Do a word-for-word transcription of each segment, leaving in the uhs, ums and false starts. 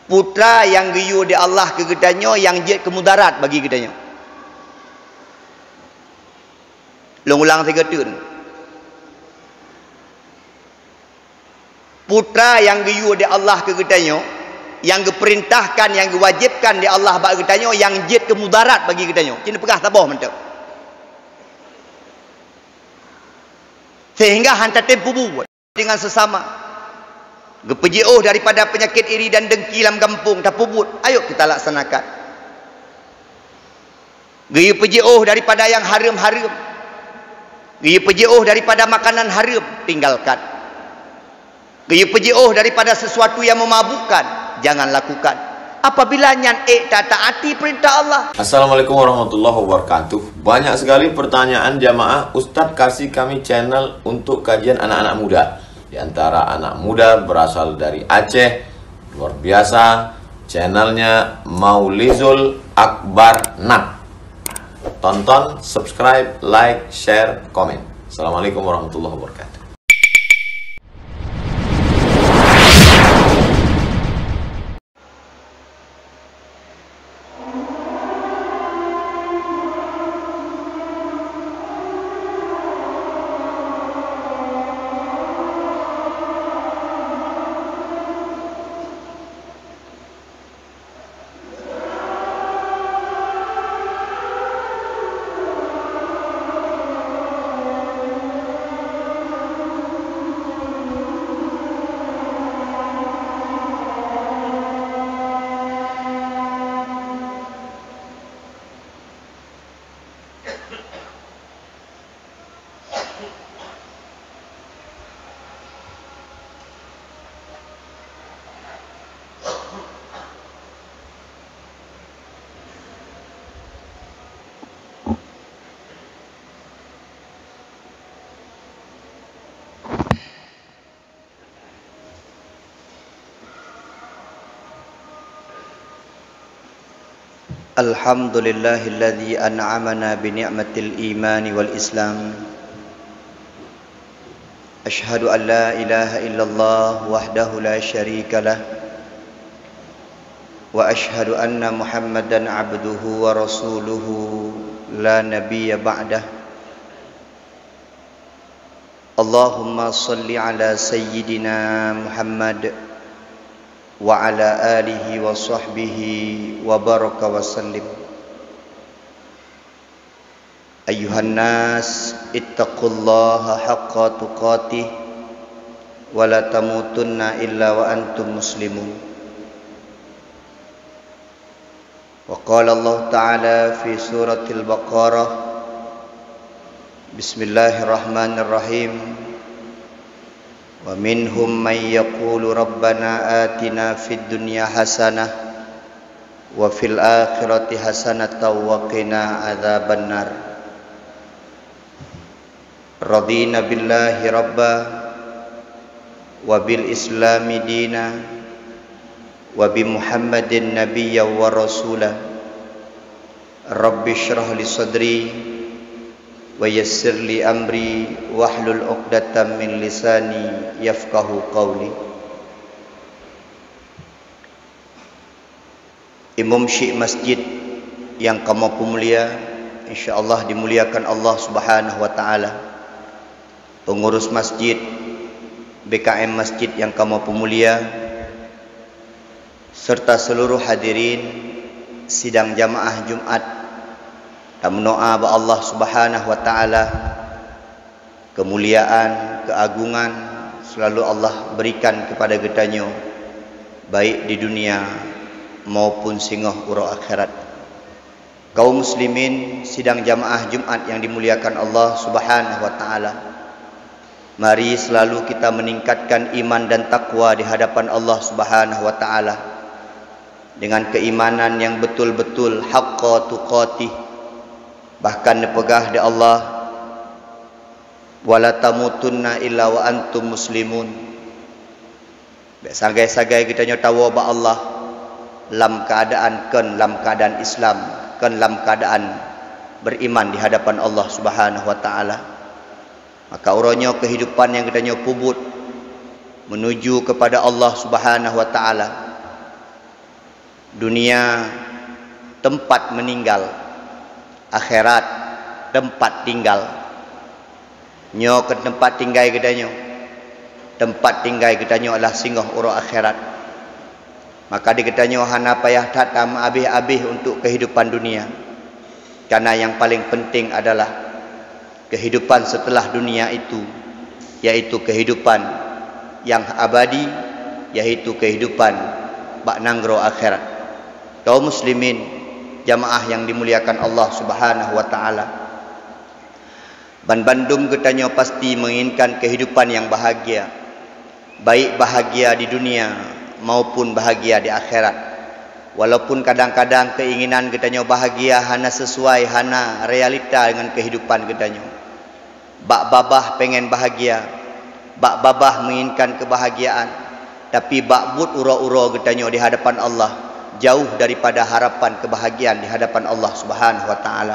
putra yang giyu di Allah ke gedanyo yang jid kemudarat bagi gedanyo. Long ulang tiga tun. Putra yang giyu di Allah ke gedanyo yang diperintahkan, yang diwajibkan di Allah bagi gedanyo yang jid kemudarat bagi gedanyo. Cina pegah tabah mentok. Sehingga hantar tempu buat dengan sesama. Gepejioh daripada penyakit iri dan dengki dalam kampung tak pubut. Ayo kita laksanakan. Gaya pejioh daripada yang haram-haram. Gaya pejioh daripada makanan haram, tinggalkan. Gaya pejioh daripada sesuatu yang memabukkan, jangan lakukan. Apabila nyan eh tak taati perintah Allah. Assalamualaikum warahmatullahi wabarakatuh. Banyak sekali pertanyaan jamaah. Ustadz kasih kami channel untuk kajian anak-anak muda. Di antara anak muda berasal dari Aceh. Luar biasa. Channelnya Maulizul Akbar Nab. Tonton, subscribe, like, share, komen. Assalamualaikum warahmatullahi wabarakatuh. Alhamdulillahilladzi an'amana bi ni'matil iman wal islam. Ashhadu an la ilaha illallah wahdahu la syarika lah. Wa ashhadu anna Muhammadan abduhu wa rasuluhu la nabiyya ba'dah. Allahumma salli ala sayyidina Muhammad wa ala alihi wa sahbihi wa baraka wa sallim. Ayuhan nas ittaqullaha haqqa tuqatih wa la tamutunna illa wa antum muslimun. Wa qala Allah ta'ala fi suratil Baqarah, Bismillahirrahmanirrahim. Wa minhum man yaqulu rabbana atina fid dunya hasanah wa fil akhirati hasanatan wa qina adzabannar. Radina billahi rabba wa bil islami dina wa bi Muhammadin nabiyya wa rasula. Rabbi shrah li sadri wa yassir li amri wahlul 'uqdatam min lisani yafqahu qawli. Imam Syekh masjid yang kamu mulia, insyaallah dimuliakan Allah Subhanahu wa taala. Pengurus masjid B K M masjid yang kamu mulia, serta seluruh hadirin sidang jamaah Jumat. Kami doa ba Allah Subhanahu wa taala kemuliaan, keagungan selalu Allah berikan kepada gedanyo baik di dunia maupun singoh ura akhirat. Kaum muslimin sidang jamaah Jumat yang dimuliakan Allah Subhanahu wa taala. Mari selalu kita meningkatkan iman dan takwa di hadapan Allah Subhanahu wa taala dengan keimanan yang betul-betul haqqa tuqatih. Bahkan dipegah di Allah, wala tamutunna illa wa antum muslimun. Sagai-sagai kita nyotawa ba Allah lam keadaan kan lam keadaan Islam, kan lam keadaan beriman di hadapan Allah Subhanahu wa taala. Maka uronyo kehidupan yang kita nyopubut menuju kepada Allah Subhanahu wa taala Dunia tempat meninggal, akhirat tempat tinggal. Nyo ke tempat tinggal kedanyo, tempat tinggal kedanyo adalah singgah uro akhirat. Maka diketanyo hana payah tatam abih-abih untuk kehidupan dunia. Karena yang paling penting adalah kehidupan setelah dunia itu, yaitu kehidupan yang abadi, yaitu kehidupan bak nanggro akhirat. Kaum muslimin, jamaah yang dimuliakan Allah Subhanahu wa taala. Ban Bandung ketanyo pasti menginginkan kehidupan yang bahagia, baik bahagia di dunia maupun bahagia di akhirat. Walaupun kadang-kadang keinginan ketanyo bahagia hana sesuai, hana realita dengan kehidupan ketanyo. Bak babah pengen bahagia, bak babah menginginkan kebahagiaan, tapi bak but uro-uro ketanyo di hadapan Allah jauh daripada harapan kebahagiaan di hadapan Allah Subhanahu wa taala.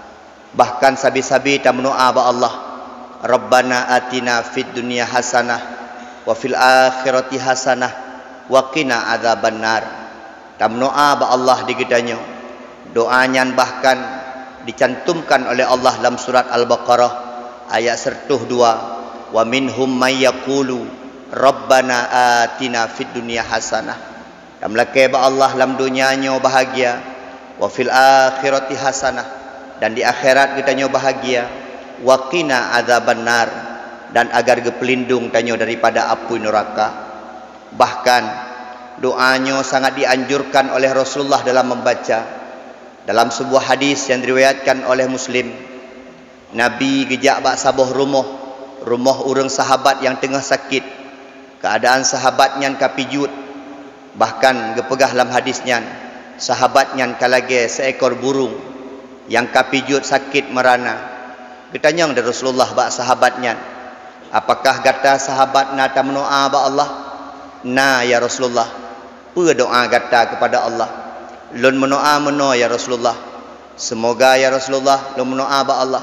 Bahkan sabi-sabi ta mendoa ba Allah, Rabbana atina fid dunya hasanah wa fil akhirati hasanah wa qina adzabannar. Ta mendoa ba Allah di gedanyo. Doanya bahkan dicantumkan oleh Allah dalam surat Al-Baqarah ayat seratus dua, wa minhum may yaqulu Rabbana atina fid dunya hasanah. Dan melake ba Allah dalam dunianya bahagia, wa fil akhirati hasanah, dan di akhirat kita nyo bahagia, wa qina adzabannar, dan agar gepelindung tanyo daripada api neraka. Bahkan doanya sangat dianjurkan oleh Rasulullah dalam membaca. Dalam sebuah hadis yang diriwayatkan oleh Muslim, Nabi gejak bak sabuh rumah, rumah urang sahabat yang tengah sakit. Keadaan sahabatnya kapijut. Bahkan gepegah dalam hadisnya, sahabatnya kalage seekor burung yang kapijut sakit merana. Getanyang dari Rasulullah bak sahabatnya, apakah kata sahabat nata mendoa ba Allah? Na ya Rasulullah, apa doa kata kepada Allah? Lun mendoa meno ya Rasulullah. Semoga ya Rasulullah lun mendoa ba Allah,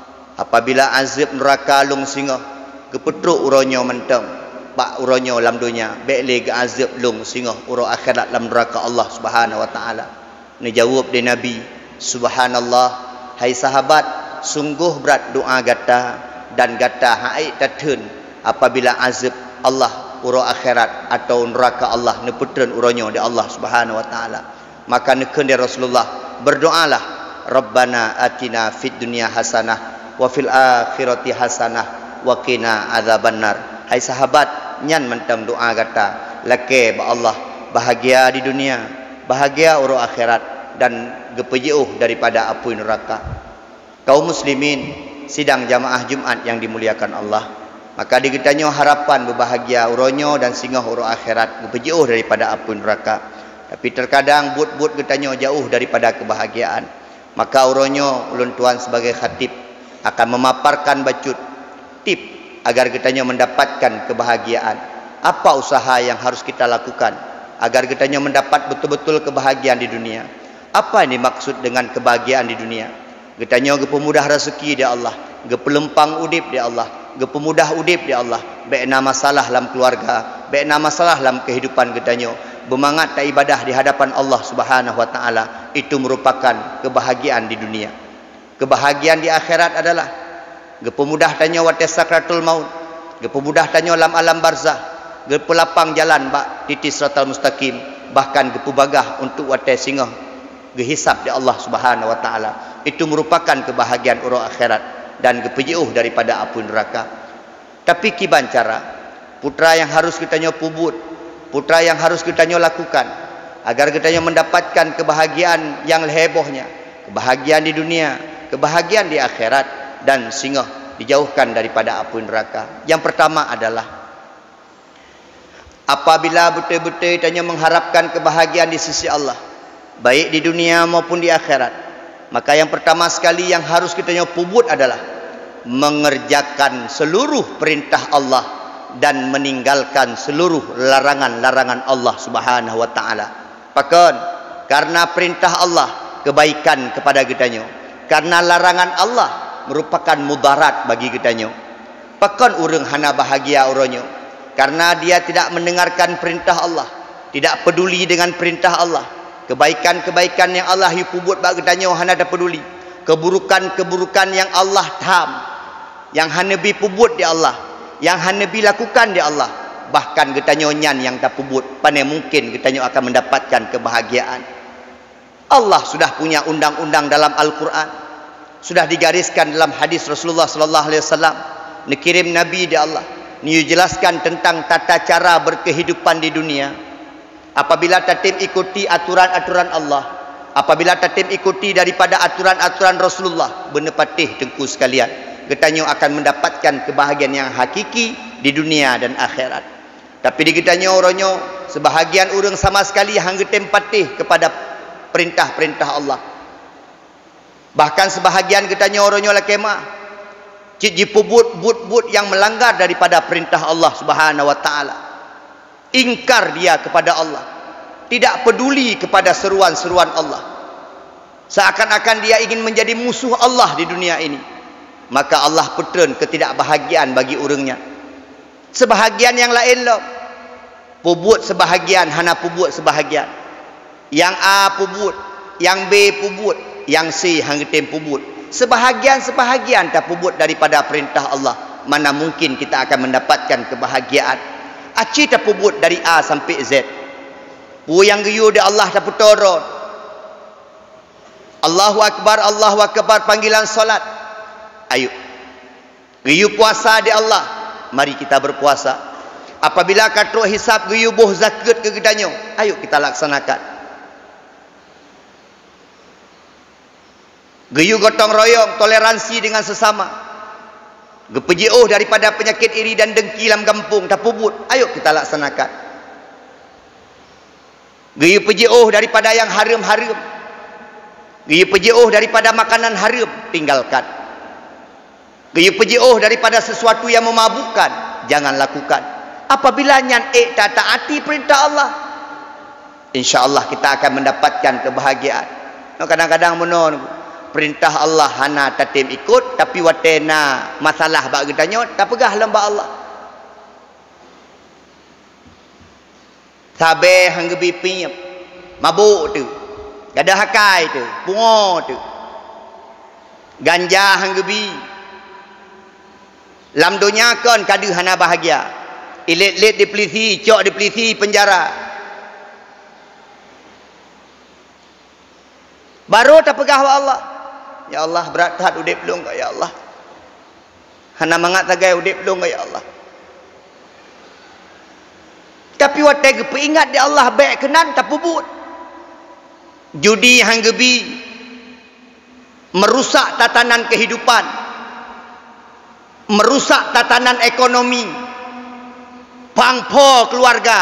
apabila azab neraka lung singa kepetruk uronyo menteng bak uronyo dalam dunia, bek ga azab lung singa uro akhirat dalam neraka Allah Subhanahu wa taala. Ni jawab di Nabi, subhanallah, hai sahabat, sungguh berat doa gata dan gata hai tatun apabila azab Allah uro akhirat atau neraka Allah neputren uronyo di Allah Subhanahu wa taala. Maka neken dia Rasulullah berdoalah, Rabbana atina fid dunya hasanah wa fil akhirati hasanah wa qina adzabannar. Hai sahabat, nyan mentang doa kata lake ba Allah bahagia di dunia, bahagia uro akhirat, dan gepejeuh daripada api neraka. Kaum muslimin sidang jamaah Jumat yang dimuliakan Allah, maka diketanyo harapan berbahagia uronyo dan singgah uro akhirat gepejeuh daripada api neraka. Tapi terkadang but-but getanyo jauh daripada kebahagiaan. Maka uronyo ulun tuan sebagai khatib akan memaparkan bacut tip agar getanyo mendapatkan kebahagiaan. Apa usaha yang harus kita lakukan agar getanyo mendapat betul-betul kebahagiaan di dunia? Apa ini maksud dengan kebahagiaan di dunia? Getanyo gepemudah rezeki di Allah, gepelempang udip di Allah, gepemudah udip di Allah, bekna masalah dalam keluarga, bekna masalah dalam kehidupan getanyo, bermangat tak ibadah di hadapan Allah Subhanahu wa taala, itu merupakan kebahagiaan di dunia. Kebahagiaan di akhirat adalah gepemudah tanyo wate sakratul maut, gepemudah tanyo dalam alam barzah, gepelapang jalan bak titis siratal mustaqim, bahkan gepubagah untuk wate singgah gehisab di Allah Subhanahu wa taala. Itu merupakan kebahagiaan uro akhirat dan gepejeuh daripada api neraka. Tapi kiban cara putra yang harus kita nyo pubut, putra yang harus kita nyo lakukan agar kita nyo mendapatkan kebahagiaan yang hebohnya, kebahagiaan di dunia, kebahagiaan di akhirat, dan singgah dijauhkan daripada api neraka. Yang pertama adalah apabila betul-betul kita nyo mengharapkan kebahagiaan di sisi Allah, baik di dunia maupun di akhirat, maka yang pertama sekali yang harus kita nyo pubut adalah mengerjakan seluruh perintah Allah dan meninggalkan seluruh larangan-larangan Allah Subhanahu wa taala. Pakon, karena perintah Allah kebaikan kepada kita nyo, karena larangan Allah merupakan mudarat bagi kita nyo. Pakon urang hana bahagia uronyo karena dia tidak mendengarkan perintah Allah, tidak peduli dengan perintah Allah, Kebaikan-kebaikan yang Allah yu pubut bak getanyo hana dak peduli. Keburukan-keburukan yang Allah tham, yang hana bi pubut di Allah, yang hana bi lakukan di Allah, bahkan getanyo nyan yang tak pubut, pandai mungkin getanyo akan mendapatkan kebahagiaan. Allah sudah punya undang-undang dalam Al-Quran, sudah digariskan dalam hadis Rasulullah sallallahu alaihi wasallam. Dikirim Nabi di Allah, ni jelaskan tentang tata cara berkehidupan di dunia. Apabila tatim ikuti aturan-aturan Allah, apabila tatim ikuti daripada aturan-aturan Rasulullah, benar patih tengku sekalian, getanyo akan mendapatkan kebahagiaan yang hakiki di dunia dan akhirat. Tapi di getanyo oronyo, sebahagian orang sama sekali hang getem patih kepada perintah-perintah Allah. Bahkan sebahagian getanyo oronyo la kemah cik jipubut but-but yang melanggar daripada perintah Allah Subhanahu wa taala. Ingkar dia kepada Allah, tidak peduli kepada seruan-seruan Allah, seakan-akan dia ingin menjadi musuh Allah di dunia ini. Maka Allah petern ketidakbahagiaan bagi orangnya. Sebahagian yang lain loh, pubut sebahagian, hana pubut sebahagian. Yang A pubut, yang B pubut, yang C hanggetem pubut. Sebahagian-sebahagian tak pubut daripada perintah Allah. Mana mungkin kita akan mendapatkan kebahagiaan? Aci tak pubut dari A sampai Z. Pu yang geyu di Allah tak putoron. Allahu Akbar, Allahu Akbar panggilan solat. Ayo. Geyu puasa di Allah. Mari kita berpuasa. Apabila katruk hisab geyu boh zakat ke gedanyo, ayo kita laksanakan. Geyu gotong royong, toleransi dengan sesama. Gepejiuh daripada penyakit iri dan dengki dalam kampung tak pubut, ayo kita laksanakan. Geyu pejiuh daripada yang haram-haram, geyu pejiuh daripada makanan haram, tinggalkan. Geyu pejiuh daripada sesuatu yang memabukkan, jangan lakukan. Apabila nyan ek tak taati perintah Allah, insya-Allah kita akan mendapatkan kebahagiaan. Kadang-kadang menon perintah Allah hana tatim ikut, tapi watena masalah bak getanyo tak pegah lamba Allah. Sabe hang gebi pinyep, mabuk tu, gadah hakai tu, bungo tu, ganja hang gebi. Lam dunia kon kadu hana bahagia. Ilit-lit di polisi, cok di polisi penjara. Baru tak pegah wa Allah. Ya Allah, berat hat udip belum ke ya Allah. Hana mangat tagai udip belum ke ya Allah. Tapi watai gepe ingat di Allah baik kenan tak pubut. Judi hang gebi merusak tatanan kehidupan, merusak tatanan ekonomi, pangpo keluarga.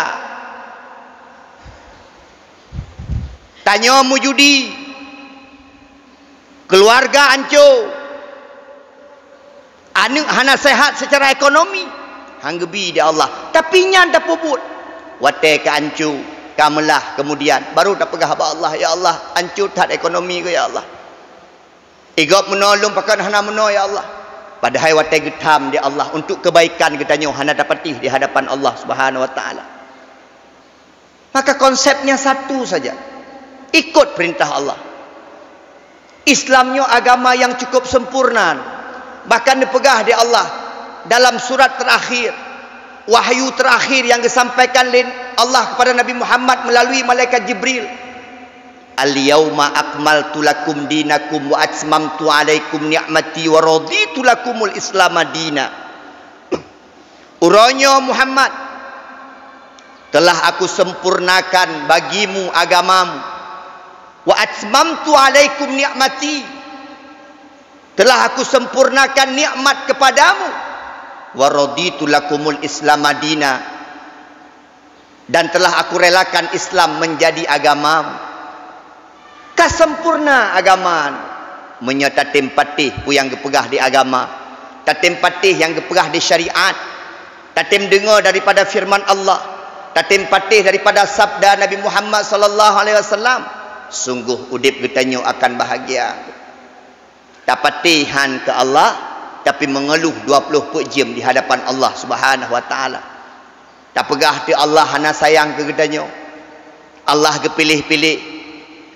Tanya mu judi, keluarga hancur, anak hana sehat secara ekonomi, hanggebi dia Allah. Tapi nyan tak pubut, watai ke hancur, kamelah kemudian baru tak pegah ba Allah. Ya Allah, hancur tak ekonomi ke ya Allah. Igop menolong pakan hana meno ya Allah. Padahal watai getam dia Allah untuk kebaikan getanyo hana dapatih di hadapan Allah Subhanahu wa taala. Maka konsepnya satu saja, ikut perintah Allah. Islamnya agama yang cukup sempurna, bahkan dipegah di Allah dalam surat terakhir, wahyu terakhir yang disampaikan oleh Allah kepada Nabi Muhammad melalui malaikat Jibril. Al-yauma akmaltu lakum dinakum wa atmamtu alaikum ni'mati wa raditu lakumul Islam madina. Uranya Muhammad, telah aku sempurnakan bagimu agamamu. Wa atmamtu alaikum ni'mati, telah aku sempurnakan nikmat kepadamu. Wa raditu lakumul Islam madina, dan telah aku relakan Islam menjadi agamamu. Kasempurna agama menyata tempatih pu yang gepegah di agama, tatem patih yang gepegah di syariat, tatem dengar daripada firman Allah, tatem patih daripada sabda Nabi Muhammad sallallahu alaihi wasallam. Sungguh udip getanyo akan bahagia. Tapatihan ke Allah, tapi mengeluh dua puluh empat jam di hadapan Allah Subhanahu wa taala. Tak pegah ti Allah hana sayang ke getanyo. Allah gepilih-pilih,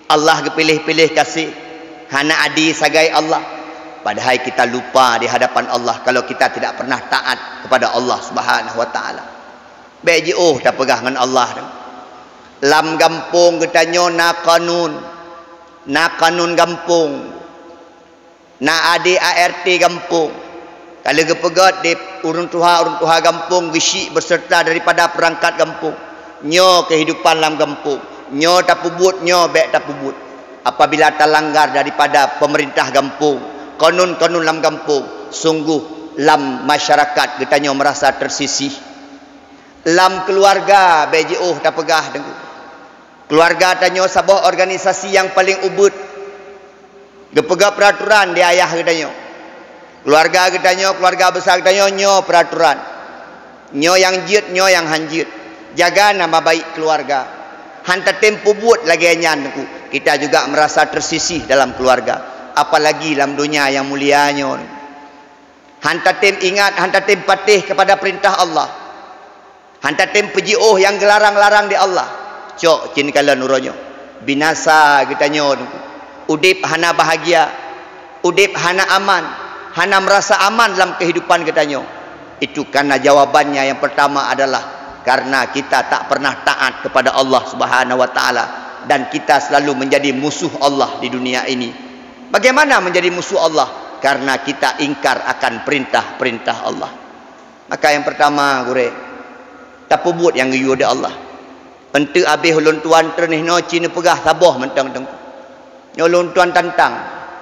Allah kepilih-pilih kasih hana adi sagai Allah. Padahal kita lupa di hadapan Allah kalau kita tidak pernah taat kepada Allah Subhanahu wa taala. Baik oh tak pegah dengan Allah. Lam gampung ketanyo na kanun. Na kanun gampung. Na adi A R T gampung. Kalau kepegat di urun tuha urun tuha gampung gesik berserta daripada perangkat gampung. Nyo kehidupan lam gampung. Nyo tak pubut, nyo baik tak pubut. Apabila terlanggar daripada pemerintah gampung, kanun-kanun lam kampung, sungguh lam masyarakat kita merasa tersisih. Lam keluarga B J O tak pegah dengan keluarga tanyo sebuah organisasi yang paling ubud. Gepegah peraturan di ayah kita nyo. Keluarga kita nyo, keluarga besar kita nyo, nyo peraturan. Nyo yang jit, nyo yang hanjit. Jaga nama baik keluarga. Hantar tempo buat lagi nyan kita juga merasa tersisih dalam keluarga, apalagi dalam dunia yang mulianya. Hantar tem ingat, hantar tem patih kepada perintah Allah. Hantar tem puji oh yang gelarang-larang di Allah. Cok cin kala nuronyo. Binasa kita nyo. Udip hana bahagia, udip hana aman, hana merasa aman dalam kehidupan kita nyo. Itu karena jawabannya yang pertama adalah karena kita tak pernah taat kepada Allah Subhanahu wa taala dan kita selalu menjadi musuh Allah di dunia ini. Bagaimana menjadi musuh Allah? Karena kita ingkar akan perintah-perintah Allah. Maka yang pertama gure tak pebut yang giyu de Allah. Ente abih ulun tuan ternih no cina pegah sabah mentang teng. Ulun tuan tantang.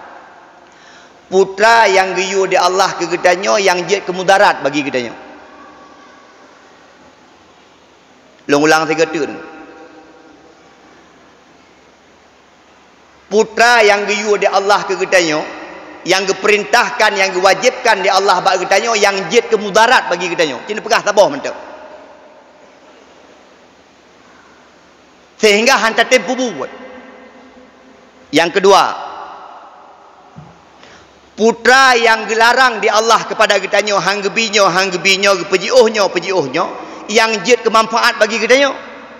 Putra yang giyu de Allah ke gedanyo yang jid kemudarat bagi gedanyo. Long-ulang tiga tun. Putra yang giyu di Allah ke getanyo, yang diperintahkan, yang diwajibkan di Allah bagi getanyo, yang jid kemudarat bagi getanyo. Cina pegah tabah mentok. Sehingga hantar tempu buat. Yang kedua, putra yang dilarang di Allah kepada getanyo, hang gebinyo, hang gebinyo, pejiuhnyo, pejiuhnyo, yang jid kemanfaat bagi kita nyo.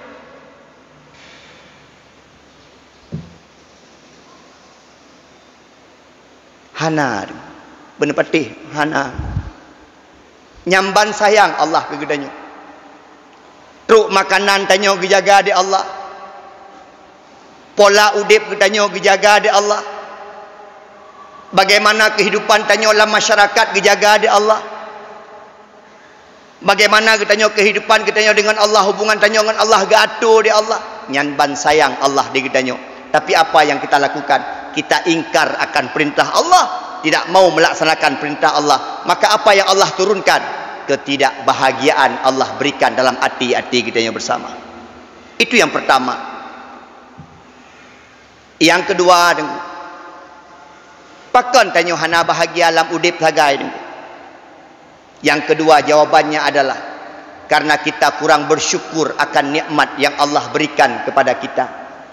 Hana benar patih hana nyamban sayang Allah ke kita nyo. Truk makanan tanyo dijaga di Allah. Pola udip kita nyo dijaga di Allah. Bagaimana kehidupan tanyo dalam masyarakat dijaga di Allah. Bagaimana kita nyo kehidupan kita nyo dengan Allah, hubungan tanyo dengan Allah gato di Allah. Nyanban sayang Allah di kita nyo. Tapi apa yang kita lakukan? Kita ingkar akan perintah Allah, tidak mau melaksanakan perintah Allah. Maka apa yang Allah turunkan? Ketidakbahagiaan Allah berikan dalam hati-hati kita nyo bersama. Itu yang pertama. Yang kedua, pakan tanyo hana bahagia dalam udip lagai. Yang kedua jawabannya adalah karena kita kurang bersyukur akan nikmat yang Allah berikan kepada kita.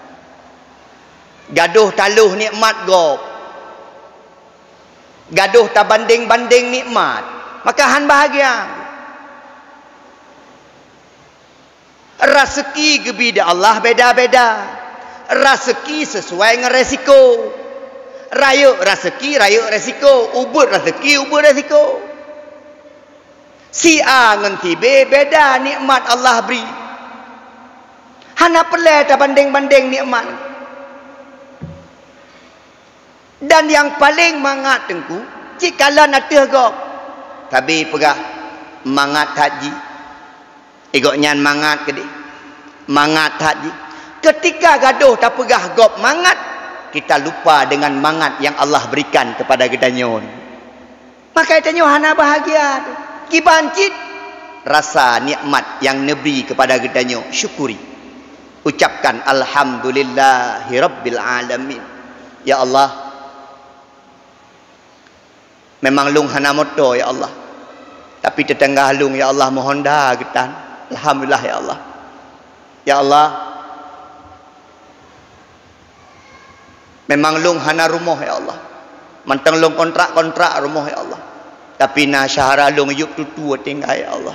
Gaduh taluh nikmat go. Gaduh tak banding-banding nikmat. Maka han bahagia. Rezeki gebida Allah beda-beda. Rezeki sesuai dengan resiko. Rayuk rezeki, rayuk resiko. Ubud rezeki, ubud resiko. Si A dengan si B beda nikmat Allah beri. Hana pelai tak banding-banding nikmat. Dan yang paling mangat tengku, cikala nak tegak. Tapi pegah mangat haji. Egoknya mangat ke dia. Mangat haji. Ketika gaduh tak pegah gop mangat, kita lupa dengan mangat yang Allah berikan kepada kita nyon. Maka kita nyon hana bahagia tu. Kibancit rasa nikmat yang Nabi kepada kita nyo, syukuri. Ucapkan alhamdulillahi rabbil alamin. Ya Allah, memang lung hana moto ya Allah. Tapi tetangga lung ya Allah mohon dah getan. Alhamdulillah ya Allah. Ya Allah, memang lung hana rumah ya Allah. Mantang lung kontrak-kontrak rumah ya Allah. Tapi na syahara lung yuk tutu tinggal ya Allah.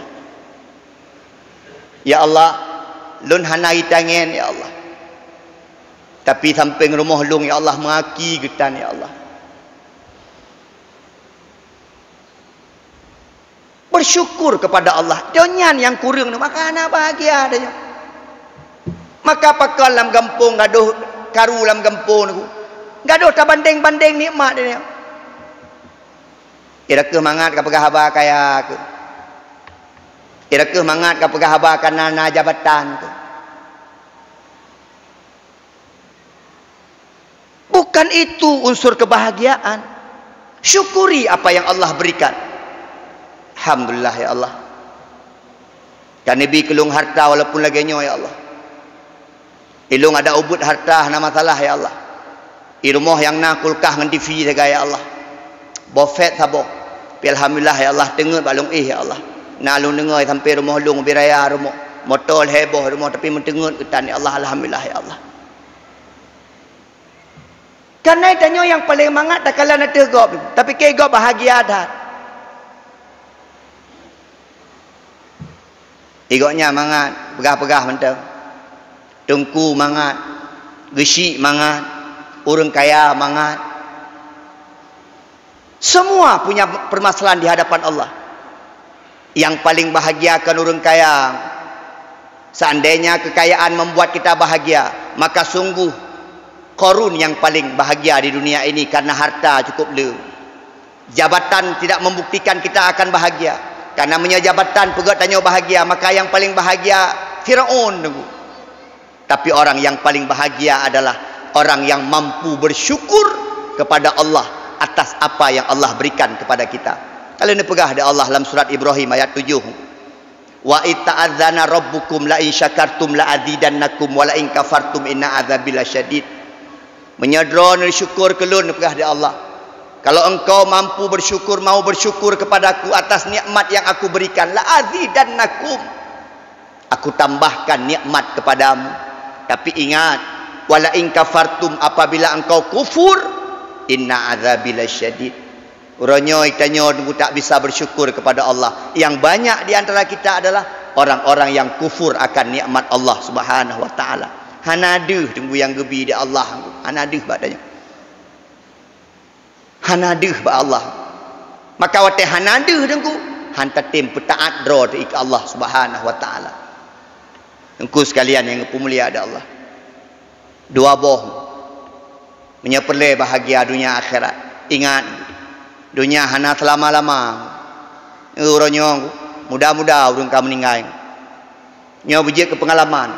Ya Allah, lun hanai tangen ya Allah. Tapi samping rumah long ya Allah maki getan ya Allah. Bersyukur kepada Allah. Donyan yang kurang ni maka anak bahagia dia. Maka pakal dalam kampung gaduh karu dalam kampung tu. Gaduh tak banding-banding nikmat dia. Ira ke mangat ka pegah haba kaya ke. Ira ke mangat ka pegah haba kana jabatan ke. Bukan itu unsur kebahagiaan. Syukuri apa yang Allah berikan. Alhamdulillah ya Allah. Kan Nabi kelung harta walaupun lagi nyo ya Allah. Ilung ada ubud harta na masalah ya Allah. I rumah yang na kulkah ngan T V saja ya Allah. Bofet sabo. Pi alhamdulillah ya Allah dengar balung eh ya Allah. Na lung dengar sampai rumah lung biraya rumah. Motor heboh rumah tapi mendengar ketan ya Allah alhamdulillah ya Allah. Karena tanya yang paling mangat tak kala nak tegop tapi ke gop bahagia dah. Igoknya mangat, pegah-pegah mentang. Tengku mangat, gesik mangat, orang kaya mangat. Semua punya permasalahan di hadapan Allah. Yang paling bahagiakan orang kaya. Seandainya kekayaan membuat kita bahagia, maka sungguh Qarun yang paling bahagia di dunia ini karena harta cukup le. Jabatan tidak membuktikan kita akan bahagia. Karena punya jabatan pegat tanya bahagia, maka yang paling bahagia Firaun. Tapi orang yang paling bahagia adalah orang yang mampu bersyukur kepada Allah atas apa yang Allah berikan kepada kita. Kalau ini pegah dari Allah dalam surat Ibrahim ayat tujuh. Wa ita'adzana rabbukum la in syakartum la azidannakum wa la in kafartum inna adzabi lasyadid. Menyadron syukur kelun pegah dari Allah. Kalau engkau mampu bersyukur, mau bersyukur kepadaku atas nikmat yang aku berikan, la azidannakum. Aku tambahkan nikmat kepadamu. Tapi ingat, wala in kafartum apabila engkau kufur, inna azabi lasyadid. Uronyo itanyo tak bisa bersyukur kepada Allah. Yang banyak di antara kita adalah orang-orang yang kufur akan nikmat Allah Subhanahu wa taala. Hanaduh tunggu yang gebi di Allah. Hanaduh badanya. Hanaduh ba Allah. Maka wate hanaduh dengku hanta tim petaat dro ke Allah Subhanahu wa taala. Engku sekalian yang pemulia ada Allah. Dua boh. Menyepele bahagia dunia akhirat. Ingat dunia hana selama-lama. Uronyo mudah-mudah urang ka meninggal. Nyo bejek ke pengalaman.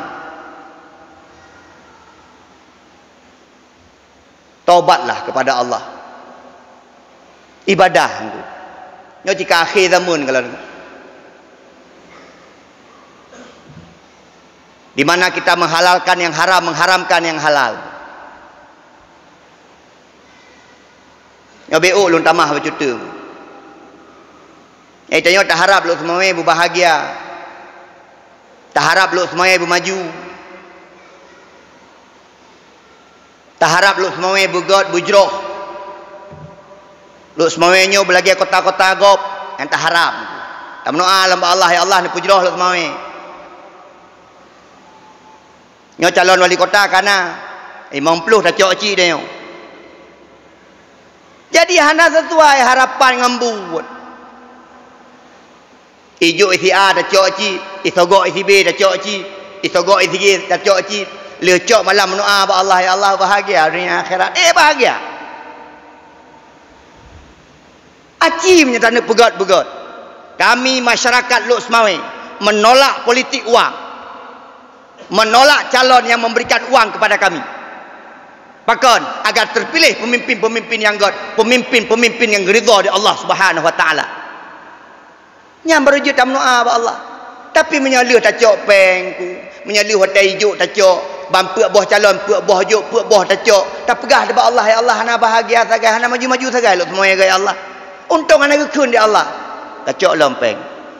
Taubatlah kepada Allah. Ibadah tu. Nyo jika akhir zaman kalau di mana kita menghalalkan yang haram, mengharamkan yang halal. Nyo beu lun tamah bercutu. Eh tanya tak harap lu semua ibu bahagia. Tak harap lu semua ibu maju. Tak harap lu semua ibu god bujroh. Lu semuanya belagi kota-kota gop yang tak harap. Tak mendoa lamba Allah ya Allah ni pujroh lu semua. Nyo calon wali kota kana lima puluh dah cok ci dia. Jadi hana sesuai harapan ngembut. Ijo isi A dah cok ci, isogok isi B dah cok ci, isogok isi G dah cok ci. Le cok malam mendoa ba Allah ya Allah bahagia dunia akhirat. Eh bahagia. Aci menyatakan pegat-pegat. Kami masyarakat Luk Semawe menolak politik uang. Menolak calon yang memberikan uang kepada kami. Bahkan agar terpilih pemimpin-pemimpin yang god, pemimpin-pemimpin yang ridha di Allah Subhanahu wa taala. Yang berujud tak mendoa ba Allah. Tapi menyalih tak cok pengku, menyalih hotel hijau tak cok, bampu boh calon, puak boh juk, puak boh tak cok. Tak pegah dekat Allah ya Allah hana bahagia sagai, hana maju-maju sagai Luk Semawe ya Allah. Untung anak gekun di Allah. Kacok lompeng.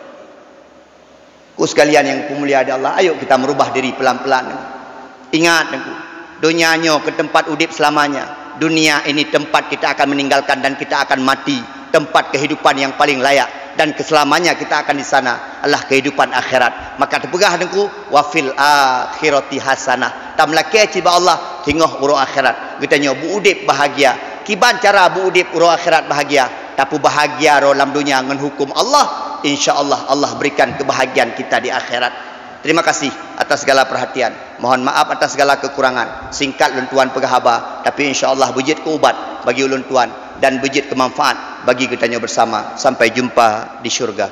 Ku sekalian yang pemulia di Allah, ayo kita merubah diri pelan-pelan. Ingat nengku, dunianya ke tempat udip selamanya. Dunia ini tempat kita akan meninggalkan dan kita akan mati. Tempat kehidupan yang paling layak dan keselamanya kita akan di sana adalah kehidupan akhirat. Maka terpegah nengku, wa fil akhirati hasanah. Tamlake ciba Allah tingah urang akhirat. Katanya bu udip bahagia. Kiban cara bu udip urang akhirat bahagia? Tapi bahagia ro dalam dunia dengan hukum Allah. Insya-Allah Allah berikan kebahagiaan kita di akhirat. Terima kasih atas segala perhatian. Mohon maaf atas segala kekurangan. Singkat ulun tuan pegahaba, tapi insya-Allah bejit ke ubat bagi ulun tuan dan bejit kemanfaat bagi kitanya bersama. Sampai jumpa di syurga.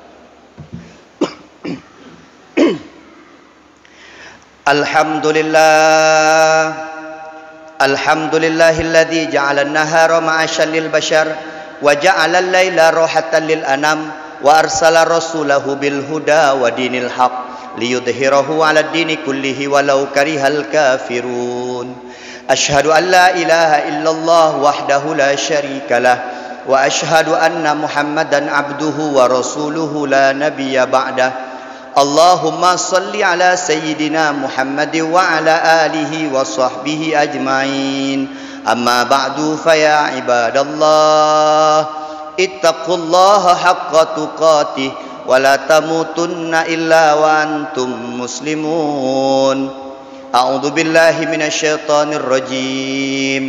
Alhamdulillah. Alhamdulillahilladzi ja'ala an-nahara ma'asyan lil bashar wa ja'ala al-laila rahatan lil anam wa arsala rasulahu bil huda wa dinil haqq liyudhhirahu 'ala ad-dini kullihi walau karihal kafirun. Asyhadu an la ilaha illallah wahdahu la syarika lah wa asyhadu anna Muhammadan abduhu wa rasuluhu la nabiyya ba'dah. Allahumma salli ala sayyidina Muhammad wa ala alihi wa sahbihi ajma'in. Amma ba'du fa ya ibadallah ittaqullaha haqqa tuqatih wa la tamutunna illa wa antum muslimun. A'udzu billahi minasyaitonir rajim.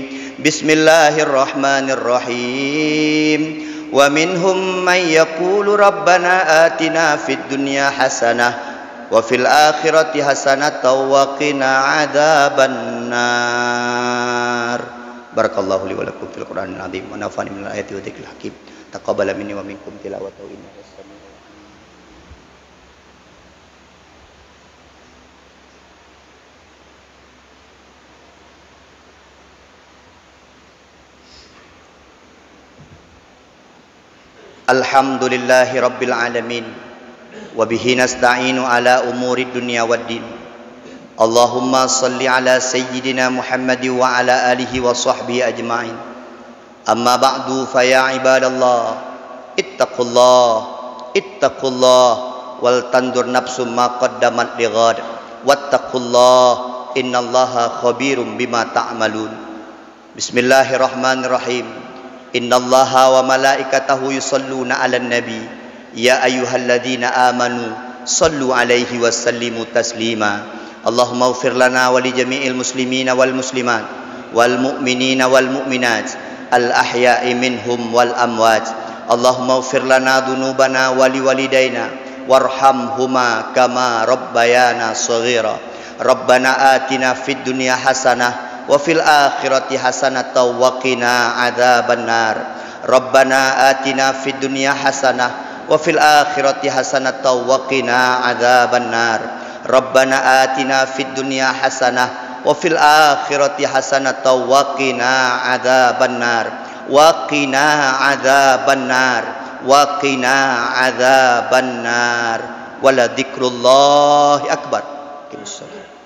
Bismillahirrahmanirrahim. Wa minhum man yaqulu rabbana atina fid dunya hasanah wa fil akhirati hasanatan wa qina adzabannar. Barakallahu li wa lakum fil Qur'anil azim wa nafa'ani minal ayati wa dzikril hakim. Taqabbal minni wa minkum tilawatahu innahu as-sami'ul alim. Alhamdulillahi rabbil alamin wa bihi nasta'inu ala umuri dunya waddin. Allahumma salli ala sayyidina Muhammad wa ala alihi wa sahbihi ajma'in. Amma ba'du fa ya ibadallah ittaqullah ittaqullah wal tandur nafsum ma qaddamat lighad wattaqullah innallaha khabirum bima ta'malun. Bismillahirrahmanirrahim. Innallaha wa malaikatahu yusalluna 'alan nabi ya ayyuhalladzina amanu sallu 'alaihi wa sallimu taslima. Allahumma ighfir lana wa li jami'il muslimina wal muslimat wal mu'minina wal mu'minat al ahya'i minhum wal amwat. Allahumma ighfir lana dhunubana wa li walidaina warhamhuma kama rabbayana shaghira. Rabbana atina fid dunya hasanah wa fil akhirati hasanatan wa qina adzabannar. Rabbana atina fid dunya hasanah wa fil akhirati hasanatan wa qina adzabannar. Rabbana atina fid dunya hasanah wa fil akhirati hasanatan wa qina adzabannar wa qina adzabannar wa qina adzabannar. Wala dzikrullahi akbar.